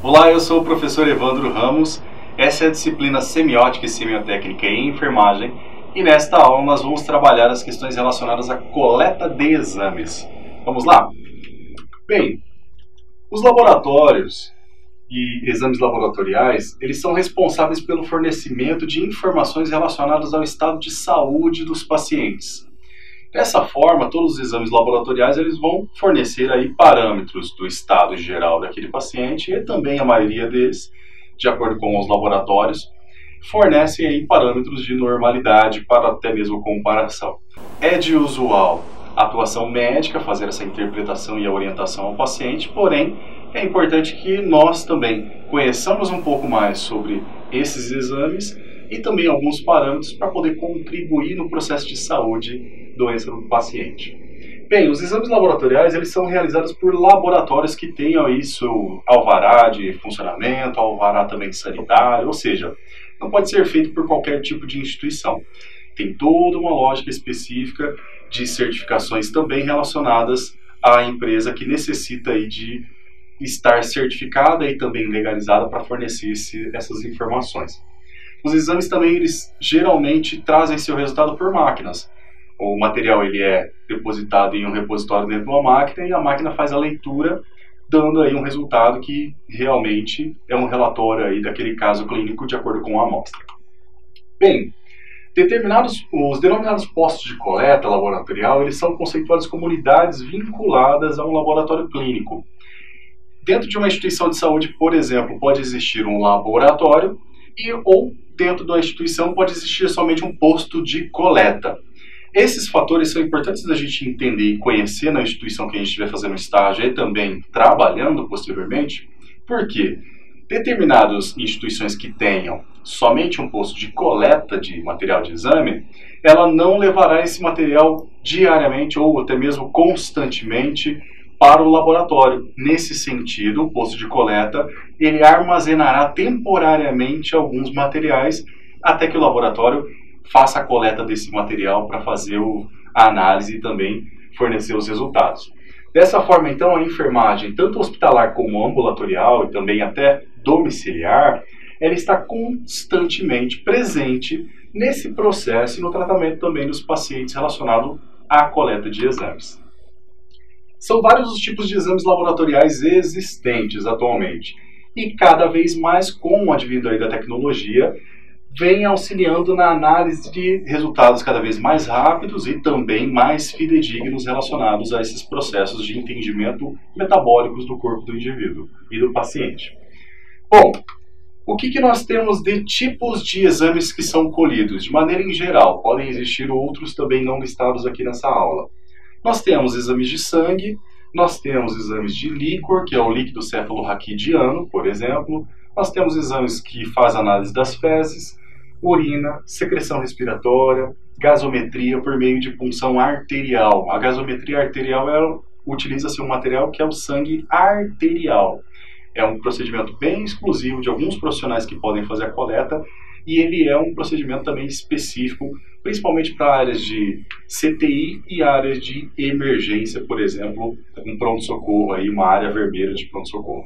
Olá, eu sou o professor Evandro Ramos. Essa é a disciplina Semiótica e Semiotécnica em Enfermagem e nesta aula nós vamos trabalhar as questões relacionadas à coleta de exames. Vamos lá? Bem, os laboratórios e exames laboratoriais, eles são responsáveis pelo fornecimento de informações relacionadas ao estado de saúde dos pacientes. Dessa forma, todos os exames laboratoriais eles vão fornecer aí parâmetros do estado geral daquele paciente e também a maioria deles, de acordo com os laboratórios, fornecem aí parâmetros de normalidade para até mesmo comparação. É de usual a atuação médica fazer essa interpretação e a orientação ao paciente, porém é importante que nós também conheçamos um pouco mais sobre esses exames e também alguns parâmetros para poder contribuir no processo de saúde doença do paciente. Bem, os exames laboratoriais eles são realizados por laboratórios que tenham isso alvará de funcionamento, alvará também sanitário, ou seja, não pode ser feito por qualquer tipo de instituição. Tem toda uma lógica específica de certificações também relacionadas à empresa que necessita aí de estar certificada e também legalizada para fornecer essas informações. Os exames também eles geralmente trazem seu resultado por máquinas. O material ele é depositado em um repositório dentro de uma máquina e a máquina faz a leitura, dando aí um resultado que realmente é um relatório aí daquele caso clínico de acordo com a amostra. Bem, os denominados postos de coleta laboratorial, eles são conceituados como unidades vinculadas a um laboratório clínico. Dentro de uma instituição de saúde, por exemplo, pode existir um laboratório ou dentro da instituição pode existir somente um posto de coleta. Esses fatores são importantes da gente entender e conhecer na instituição que a gente estiver fazendo estágio e também trabalhando posteriormente, porque determinadas instituições que tenham somente um posto de coleta de material de exame, ela não levará esse material diariamente ou até mesmo constantemente para o laboratório. Nesse sentido, o posto de coleta ele armazenará temporariamente alguns materiais até que o laboratório faça a coleta desse material para fazer a análise e também fornecer os resultados. Dessa forma, então, a enfermagem, tanto hospitalar como ambulatorial e também até domiciliar, ela está constantemente presente nesse processo e no tratamento também dos pacientes relacionado à coleta de exames. São vários os tipos de exames laboratoriais existentes atualmente e cada vez mais com o advento aí da tecnologia vem auxiliando na análise de resultados cada vez mais rápidos e também mais fidedignos relacionados a esses processos de entendimento metabólicos do corpo do indivíduo e do paciente. Bom, o que nós temos de tipos de exames que são colhidos? De maneira em geral, podem existir outros também não listados aqui nessa aula. Nós temos exames de sangue, nós temos exames de líquor, que é o líquido cefalorraquidiano, por exemplo. Nós temos exames que fazem análise das fezes, urina, secreção respiratória, gasometria por meio de punção arterial. A gasometria arterial utiliza-se um material que é o sangue arterial. É um procedimento bem exclusivo de alguns profissionais que podem fazer a coleta e ele é um procedimento também específico, principalmente para áreas de CTI e áreas de emergência, por exemplo, um pronto-socorro, aí, uma área vermelha de pronto-socorro.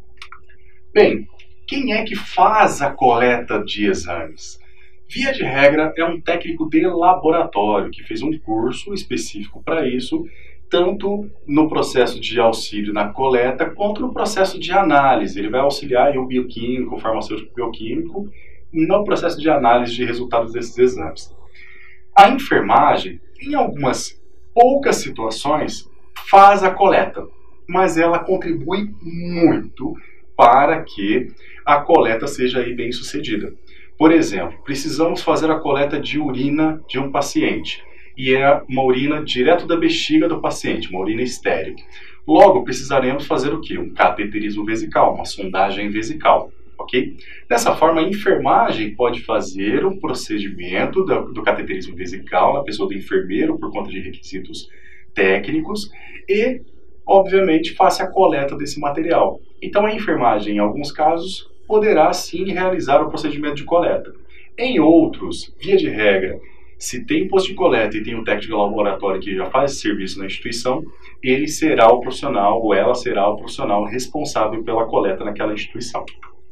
Bem, quem é que faz a coleta de exames? Via de regra, é um técnico de laboratório que fez um curso específico para isso, tanto no processo de auxílio na coleta, quanto no processo de análise. Ele vai auxiliar o bioquímico, o farmacêutico bioquímico, no processo de análise de resultados desses exames. A enfermagem, em algumas poucas situações, faz a coleta, mas ela contribui muito para que a coleta seja aí bem sucedida. Por exemplo, precisamos fazer a coleta de urina de um paciente, e é uma urina direto da bexiga do paciente, uma urina estéril. Logo, precisaremos fazer o quê? Um cateterismo vesical, uma sondagem vesical, ok? Dessa forma, a enfermagem pode fazer um procedimento do cateterismo vesical na pessoa do enfermeiro, por conta de requisitos técnicos, e, obviamente, faça a coleta desse material. Então, a enfermagem, em alguns casos, poderá sim realizar o procedimento de coleta. Em outros, via de regra, Se tem posto de coleta e tem um técnico de laboratório que já faz esse serviço na instituição, ele será o profissional ou ela será o profissional responsável pela coleta naquela instituição.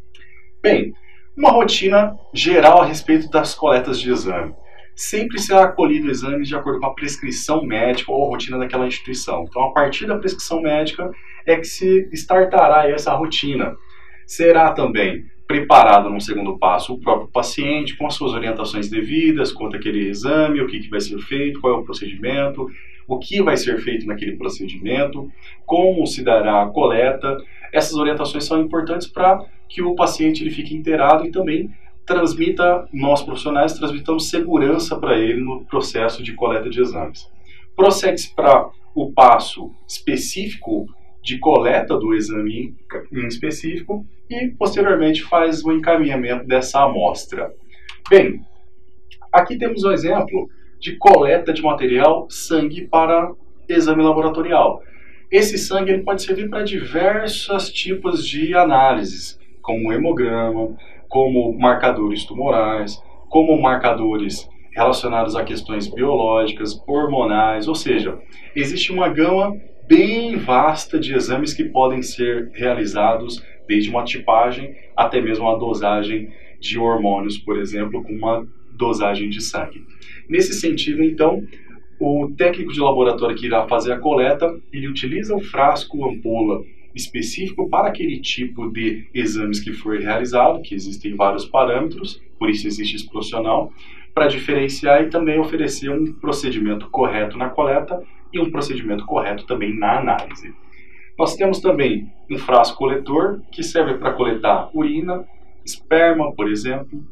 Bem, uma rotina geral a respeito das coletas de exame. Sempre será acolhido o exame de acordo com a prescrição médica ou a rotina daquela instituição. Então, a partir da prescrição médica é que se startará essa rotina. Será também preparado num segundo passo o próprio paciente com as suas orientações devidas quanto àquele exame, o que vai ser feito, qual é o procedimento, o que vai ser feito naquele procedimento, como se dará a coleta. Essas orientações são importantes para que o paciente ele fique inteirado e também transmita, nós profissionais transmitamos segurança para ele no processo de coleta de exames. Prossegue-se para o passo específico de coleta do exame em específico e posteriormente faz o encaminhamento dessa amostra. Bem, aqui temos um exemplo de coleta de material sangue para exame laboratorial. Esse sangue ele pode servir para diversos tipos de análises, como hemograma, como marcadores tumorais, como marcadores relacionados a questões biológicas, hormonais, ou seja, existe uma gama bem vasta de exames que podem ser realizados, desde uma tipagem até mesmo uma dosagem de hormônios, por exemplo, com uma dosagem de sangue. Nesse sentido, então, o técnico de laboratório que irá fazer a coleta, ele utiliza o frasco ampola específico para aquele tipo de exames que for realizado, que existem vários parâmetros, por isso existe esse profissional, para diferenciar e também oferecer um procedimento correto na coleta e um procedimento correto também na análise. Nós temos também um frasco coletor que serve para coletar urina, esperma, por exemplo,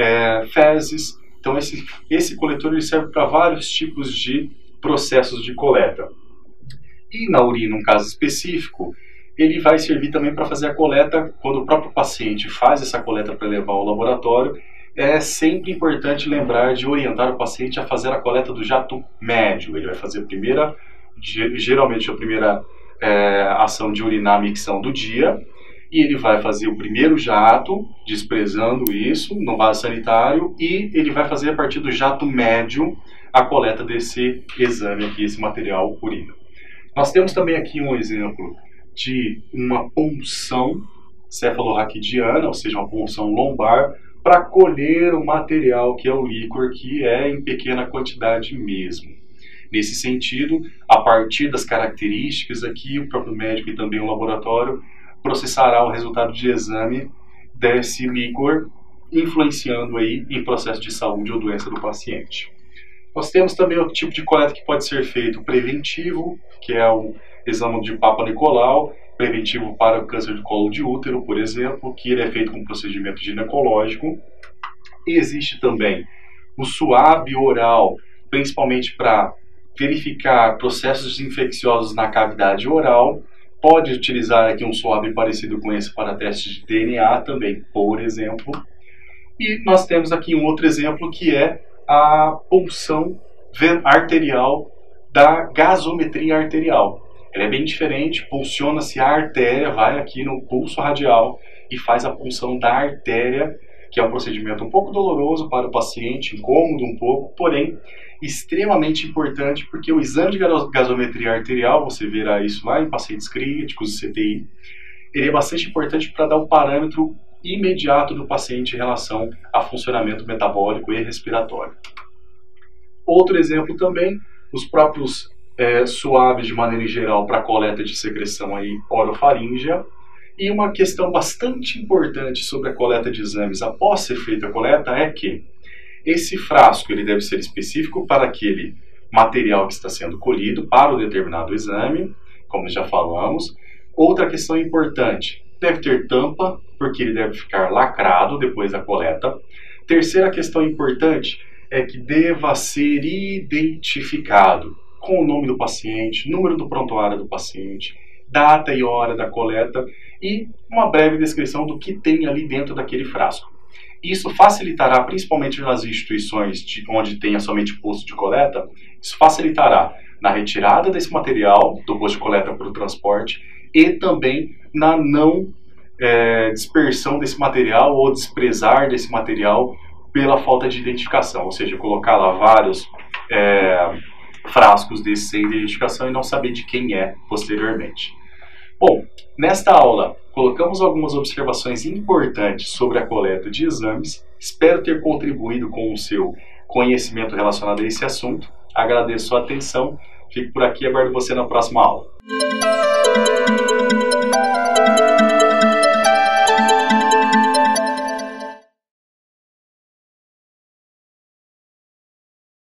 fezes. Então esse coletor ele serve para vários tipos de processos de coleta. E na urina, um caso específico, ele vai servir também para fazer a coleta quando o próprio paciente faz essa coleta para levar ao laboratório. É sempre importante lembrar de orientar o paciente a fazer a coleta do jato médio. Ele vai fazer geralmente a primeira ação de urinar a micção do dia, e ele vai fazer o primeiro jato, desprezando isso, no vaso sanitário, e ele vai fazer a partir do jato médio a coleta desse exame aqui, esse material urina. Nós temos também aqui um exemplo de uma punção cefalorraquidiana, ou seja, uma punção lombar, para colher o material que é o líquor, que é em pequena quantidade mesmo. Nesse sentido, a partir das características aqui, o próprio médico e também o laboratório processará o resultado de exame desse líquor, influenciando aí em processo de saúde ou doença do paciente. Nós temos também outro tipo de coleta que pode ser feito preventivo, que é o exame de Papa Nicolau, preventivo para o câncer de colo de útero, por exemplo, que ele é feito com procedimento ginecológico. E existe também o suave oral, principalmente para verificar processos infecciosos na cavidade oral. Pode utilizar aqui um suave parecido com esse para testes de DNA também, por exemplo. E nós temos aqui um outro exemplo que é a punção arterial da gasometria arterial. Ela é bem diferente, pulsiona-se a artéria, vai aqui no pulso radial e faz a punção da artéria, que é um procedimento um pouco doloroso para o paciente, incômodo um pouco, porém extremamente importante, porque o exame de gasometria arterial, você verá isso lá em pacientes críticos, CTI, ele é bastante importante para dar um parâmetro imediato do paciente em relação a funcionamento metabólico e respiratório. Outro exemplo também, os próprios suaves de maneira geral para coleta de secreção aí orofaríngea. E uma questão bastante importante sobre a coleta de exames após ser feita a coleta é que esse frasco ele deve ser específico para aquele material que está sendo colhido para o determinado exame, como já falamos. Outra questão importante, deve ter tampa, porque ele deve ficar lacrado depois da coleta. Terceira questão importante é que deva ser identificado com o nome do paciente, número do prontuário do paciente, data e hora da coleta e uma breve descrição do que tem ali dentro daquele frasco. Isso facilitará, principalmente nas instituições onde tenha somente posto de coleta, isso facilitará na retirada desse material do posto de coleta para o transporte e também na não dispersão desse material ou desprezar desse material pela falta de identificação, ou seja, colocar lá vários frascos desses sem identificação e não saber de quem é posteriormente. Bom, nesta aula colocamos algumas observações importantes sobre a coleta de exames. Espero ter contribuído com o seu conhecimento relacionado a esse assunto. Agradeço a atenção. Fico por aqui e aguardo você na próxima aula.